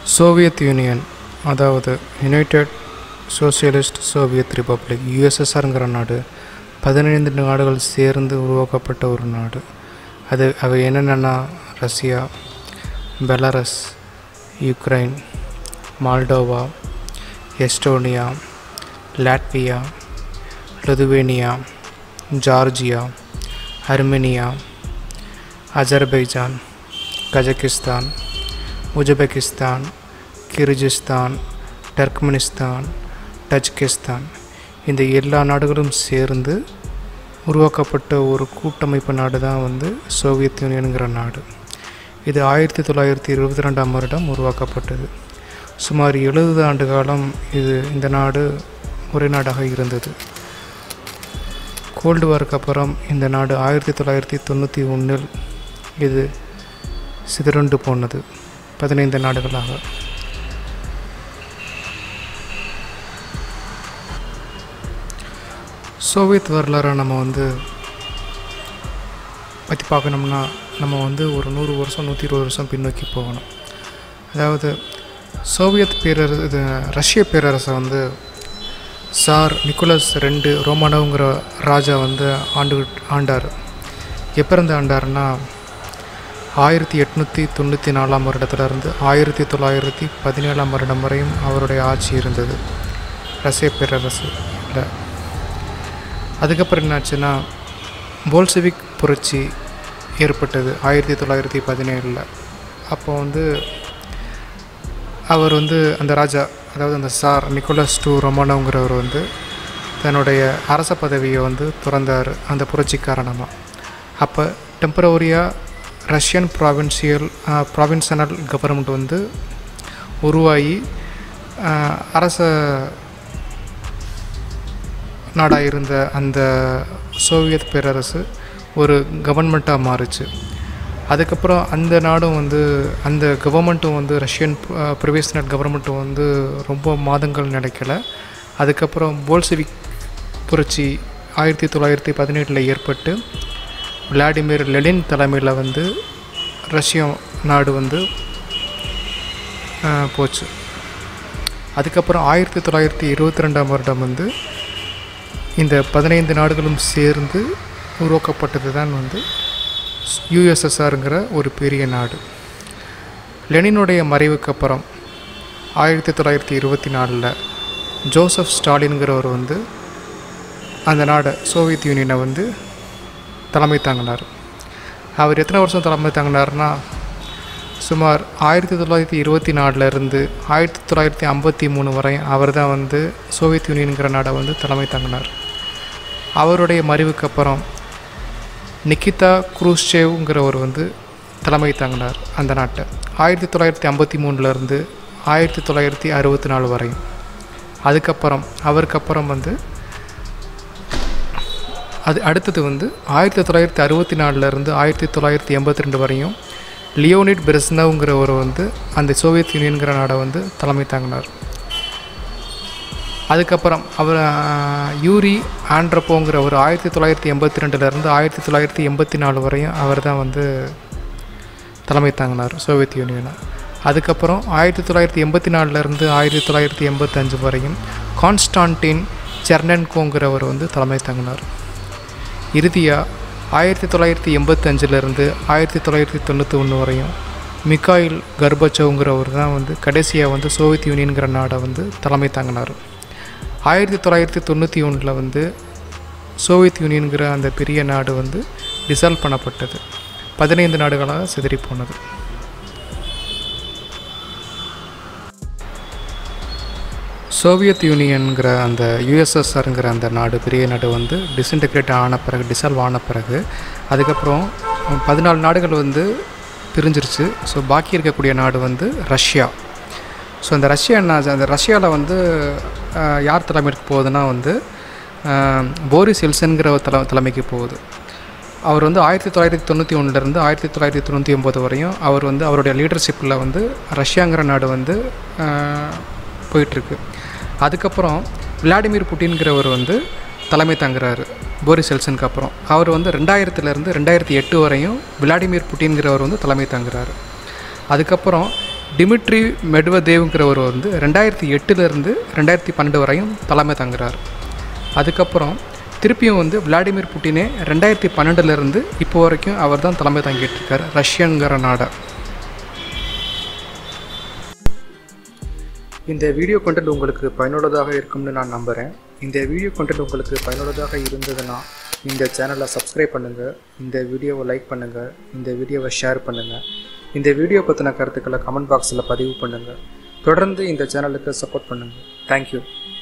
Soviet Union, அதாவது United Socialist Soviet Republic, யுஎஸ்எஸ்ஆருங்கிற நாடு 15 நாடுகள் சேர்ந்து உருவாக்கப்பட்ட ஒரு நாடு. அவை என்னென்னா Russia, Belarus, Ukraine, Moldova, Estonia, Latvia, Lithuania, Georgia, Armenia, Azerbaijan, Kazakhstan, Uzbekistan, Kyrgyzstan, Turkmenistan, Tajikistan. இந்த எல்லா நாடுகளும் சேர்ந்து உருவாக்கப்பட்ட ஒரு கூட்டமைப்பு நாடு தான் சோவியத் யூனியனுங்கிற நாடு. இது 1922ஆம் வருடம் உருவாக்கப்பட்டது. சுமார் 70 ஆண்டு காலம் இந்த நாடு ஒரே நாடாக இருந்தது. கோல்டு வாருக்கு அப்புறம் இந்த நாடு 1991இல் இது சிதறுண்டு போனது 15 நாடுகளாக. சோவியத் வரலாறை நம்ம பற்றி பார்க்கணும்னா நம்ம ஒரு 100 வருஷம் 120 வருஷம் பின்னோக்கி போகணும். அதாவது சோவியத் பேரரசு, ரஷ்ய பேரரசை சார் நிக்கோலஸ் II ரோமானோவ்ங்கிற ராஜா ஆண்டார். எப்போ இருந்து ஆண்டார்னா 1894ஆம் வருடத்துலேருந்து 1917ஆம் வருடம் வரையும் அவருடைய ஆட்சி இருந்தது ரஷ்ய பேரரசு. அதுக்கப்புறம் என்னாச்சுன்னா போல்ஷெவிக் புரட்சி ஏற்பட்டது 1917. அப்போ அவர் அந்த ராஜா, அதாவது அந்த சார் நிக்கோலஸ் II ரோமானோவ்ங்கிறவர் தன்னுடைய அரச பதவியை துறந்தார் அந்த புரட்சி காரணமாக. அப்போ டெம்பரவரியாக ரஷ்யன் ப்ராவின்சனல் கவர்மெண்ட் உருவாகி அரச நாடாக இருந்த அந்த சோவியத் பேரரசு ஒரு கவர்மெண்ட்டாக மாறுச்சு. அதுக்கப்புறம் அந்த நாடும் அந்த கவர்மெண்ட்டும் ரஷ்யன் ப்ரொவிஷனல் கவர்மெண்ட்டும் ரொம்ப மாதங்கள் நடக்கலை. அதுக்கப்புறம் போல்ஷெவிக் புரட்சி 1917 ஏற்பட்டு விளாடிமிர் லெனின் தலைமையில் ரஷ்ய நாடு போச்சு. அதுக்கப்புறம் 1922ஆம் வருடம் இந்த 15 நாடுகளும் சேர்ந்து உருவாக்கப்பட்டது தான் யுஎஸ்எஸ்ஆருங்கிற ஒரு பெரிய நாடு. லெனினுடைய மறைவுக்கு அப்புறம் 1924 ஜோசப் ஸ்டாலின்கிறவர் அந்த நாடை சோவியத் யூனியனை தலைமை தாங்கினார். அவர் எத்தனை வருஷம் தலைமை தாங்கினார்னா சுமார் 1924 1953 வரை அவர் தான் சோவியத் யூனியனுங்கிற நாடை தலைமை தாங்கினார். அவருடைய மறைவுக்கு அப்புறம் நிக்கிதா குரூஷ்சேவ்ங்கிறவர் தலைமை தாங்கினார் அந்த நாட்டை 1953 1964 வரையும். அவருக்கு அப்புறம் அடுத்தது 1964 1982 வரையும் லியோனிட் பிரெஸ்னவ்ங்கிறவர் அந்த சோவியத் யூனியனுங்கிற நாடை தலைமை தாங்கினார். அதுக்கப்புறம் அவர் யூரி ஆண்ட்ரப்போங்கிறவர் 1982 1984 வரையும் அவர் தான் தலைமை தாங்கினார் சோவியத் யூனியனை. அதுக்கப்புறம் 1984 1985 வரையும் கான்ஸ்டான்டின் செர்னென்கோங்கிறவர் தலைமை தாங்கினார். இறுதியாக 1985 1991 வரையும் மிகாயில் கர்பச்சோவ்ங்கிறவர் தான் கடைசியாக சோவியத் யூனியனுங்கிற நாடை தலைமை தாங்கினார். 1991 சோவியத் யூனியனுங்கிற அந்த பெரிய நாடு டிசால்வ் பண்ணப்பட்டது. 15 நாடுகளாக சிதறி போனது. சோவியத் யூனியனுங்கிற அந்த யுஎஸ்எஸ்ஆருங்கிற அந்த நாடு பெரிய நாடு டிசால்வ் ஆன பிறகு அதுக்கப்புறம் 14 நாடுகள் பிரிஞ்சிருச்சு. ஸோ பாக்கி இருக்கக்கூடிய நாடு ரஷ்யா. ஸோ அந்த ரஷ்யாவில் யார் தலைமைக்கு போகுதுன்னா போரிஸ் எல்ட்சின்ங்கிற தலைமைக்கு போகுது. அவர் 1991 1999 வரையும் அவர் அவருடைய லீடர்ஷிப்பில் ரஷ்யாங்கிற நாடு போயிட்டுருக்கு. அதுக்கப்புறம் விளாடிமிர் புட்டின்கிறவர் தலைமை தாங்குறாரு போரிஸ் எல்ட்சினுக்கு அப்புறம். அவர் 2000 2008 வரையும் விளாடிமிர் புட்டின்கிறவர் தலைமை தாங்குறாரு. அதுக்கப்புறம் டிமிட்ரி மெட்வதேவ்ங்கிறவர் வந்து 2008லேருந்து 2012 வரையும் தலைமை தாங்குகிறார். அதுக்கப்புறம் திருப்பியும் வந்து விளாடிமிர் புட்டினே 2012லேருந்து இப்போ வரைக்கும் அவர் தான் தலைமை தாங்கிட்டு இருக்கார் ரஷ்யங்கிற நாடை. இந்த வீடியோ கண்டென்ட் உங்களுக்கு பயனுள்ளதாக இருக்கும்னு நான் நம்புகிறேன். இந்த வீடியோ கண்டென்ட் உங்களுக்கு பயனுள்ளதாக இருந்ததுன்னா இந்த சேனலை சப்ஸ்கிரைப் பண்ணுங்கள், இந்த வீடியோவை லைக் பண்ணுங்கள், இந்த வீடியோவை ஷேர் பண்ணுங்கள், இந்த வீடியோ பற்றின கருத்துக்களை கமெண்ட் பாக்ஸில் பதிவு பண்ணுங்கள். தொடர்ந்து இந்த சேனலுக்கு சப்போர்ட் பண்ணுங்கள். தேங்க்யூ.